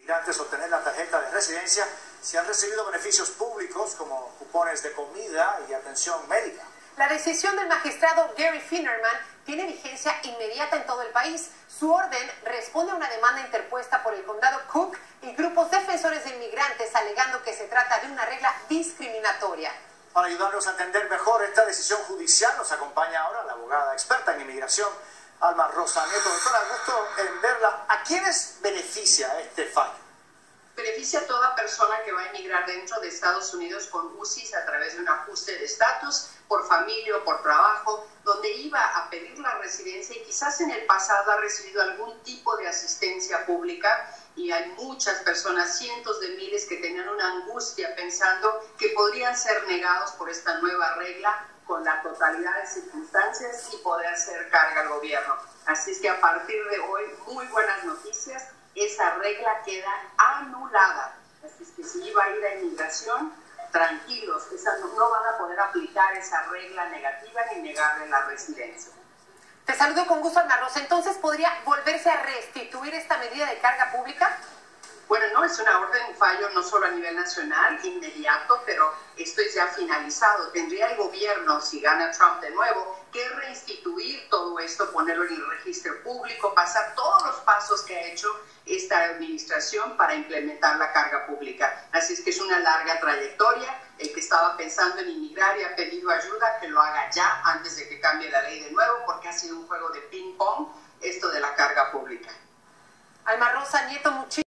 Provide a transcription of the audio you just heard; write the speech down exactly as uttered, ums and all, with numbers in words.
Antes de obtener la tarjeta de residencia, se han recibido beneficios públicos como cupones de comida y atención médica. La decisión del magistrado Gary Finerman tiene vigencia inmediata en todo el país. Su orden responde a una demanda interpuesta por el condado Cook y grupos defensores de inmigrantes alegando que se trata de una regla discriminatoria. Para ayudarnos a entender mejor esta decisión judicial, nos acompaña ahora la abogada experta en inmigración, Alma Rosa Nieto. Doctora, gusto en verla. ¿A quiénes beneficia este fallo? Beneficia a toda persona que va a emigrar dentro de Estados Unidos con U C I S a través de un ajuste de estatus, por familia o por trabajo, donde iba a pedir la residencia y quizás en el pasado ha recibido algún tipo de asistencia pública, y hay muchas personas, cientos de miles, que tenían una angustia pensando que podrían ser negados por esta nueva regla con la totalidad de circunstancias y poder hacer carga al gobierno. Así es que a partir de hoy, muy buenas noticias, esa regla queda anulada. Así es que si iba a ir a inmigración, tranquilos, esa no, no van a poder aplicar esa regla negativa ni negarle la residencia. Te saludo con gusto, Alma Rosa. Entonces, ¿podría volverse a restituir esta medida de carga pública? Bueno, no, es una orden, un fallo no solo a nivel nacional, inmediato, pero esto es ya finalizado. Tendría el gobierno, si gana Trump de nuevo, que reinstituir todo esto, ponerlo en el registro público, pasar todos los pasos que ha hecho esta administración para implementar la carga pública. Así es que es una larga trayectoria. El que estaba pensando en inmigrar y ha pedido ayuda, que lo haga ya antes de que cambie la ley de nuevo, porque ha sido un juego de ping-pong esto de la carga pública. Alma Rosa Nieto, muchísimas